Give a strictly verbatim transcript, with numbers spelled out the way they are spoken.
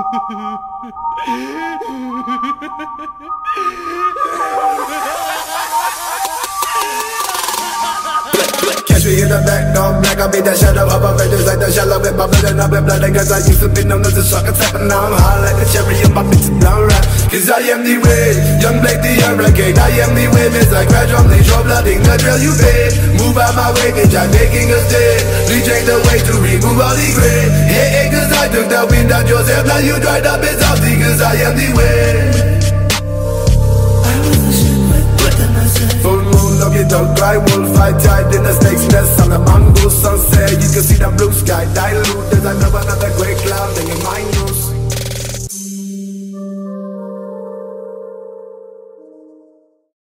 Catch me in the back, no black, I be that shadow of a just like the shallow with my blood and I've been blooding. Cause I used to be known as a sucker type, and now I'm high like the cherry on my bitch down right. Cause I am the way, young Blake the hurricane. I am the way, miss I gradually show blooding the drill you paid. Move out my way, bitch, I'm making a stand. Please change the way to remove all the gray. Hey, hey, cause I took the wind out yourself. Now you dried up, it's salty, cause I am the way. Full moon, love you, don't cry. Wolf fight tied in the snake's nest on the mango sunset. You can see the blue sky dilute as I love another great cloud in your mind.